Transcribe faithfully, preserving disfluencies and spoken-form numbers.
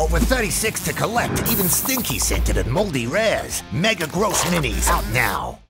Over thirty-six to collect, even stinky scented and moldy rares. Mega Gross Minis out now.